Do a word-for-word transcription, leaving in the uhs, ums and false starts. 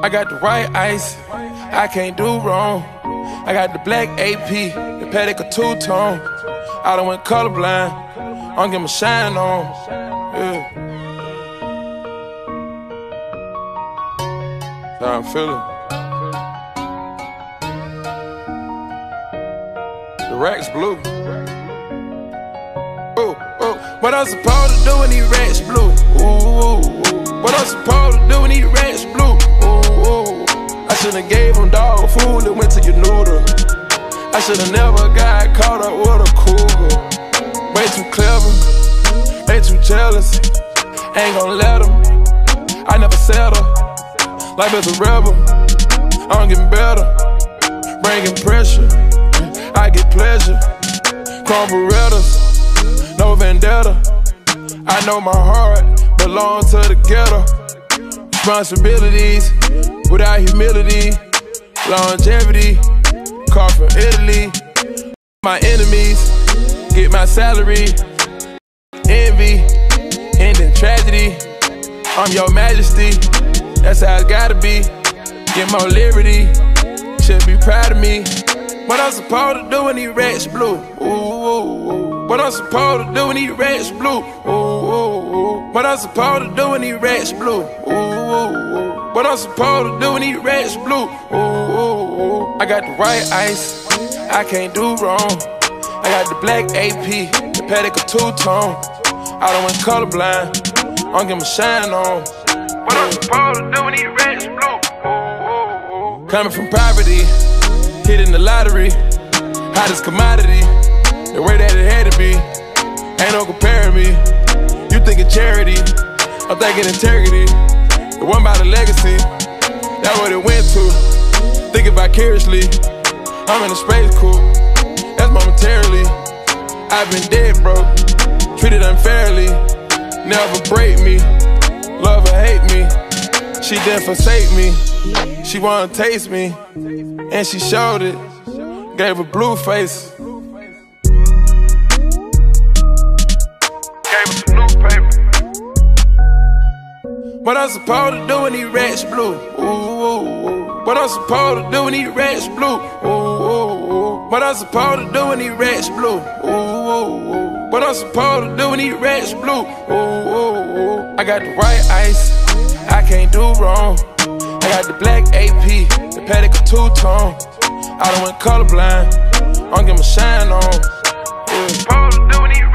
I got the white ice, I can't do wrong. I got the black A P, the Patek a two-tone. I done went colorblind, I'm getting my shine on. Yeah. That's how I'm feeling. The racks blue. Ooh, ooh. What I'm supposed to do when these racks blue? Ooh, ooh, ooh. What I'm supposed to do when these racks blue? Ooh, ooh. I should've gave them dog food that went to your noodle. I should've never got caught up with a cougar. Way too clever, they too jealous. Ain't gon' let them. I never settle. Life is a rebel. I'm getting better. Bringing pressure. I get pleasure. Chrome Berettas, no vendetta. I know my heart belongs to the ghetto. Responsibilities without humility. Longevity, car from Italy. My enemies get my salary. Envy, ending tragedy. I'm your majesty, that's how it's gotta be. Get more liberty, should be proud of me. What I'm supposed to do when these racks blue? Ooh, ooh, ooh. What I'm supposed to do when these racks blue? Ooh, ooh, ooh. What I'm supposed to do when these racks blue? Ooh, ooh, ooh. What I'm supposed to do when these racks blue? Ooh, ooh, ooh. I got the white ice, I can't do wrong. I got the black A P, the Patek a two-tone. I done went colorblind, I'm getting my shine on. What I'm supposed to do when these racks blue? Ooh, ooh, ooh. Coming from poverty, hitting the lottery, hottest commodity, the way that it had to be. Ain't no comparing me. You thinking charity, I'm thinking integrity. The one by the legacy, that's what it went to. Thinking vicariously, I'm in a space coupe, that's momentarily. I've been dead broke, treated unfairly. Never break me, love or hate me. She didn't forsake me, she wanna taste me. And she showed it, gave a blue face. Gave us some newspaper. What I'm supposed to do when these racks blue? Ooh, ooh, ooh. What I'm supposed to do when these racks blue? Ooh, ooh, ooh. What I'm supposed to do when these racks blue? Ooh, ooh, ooh. What I'm supposed to do when these racks blue? Ooh, ooh, ooh. I got the white ice, I can't do wrong. I got the black A P, the Patek a two-tone. I done went colorblind, I'm getting my shine on. Yeah.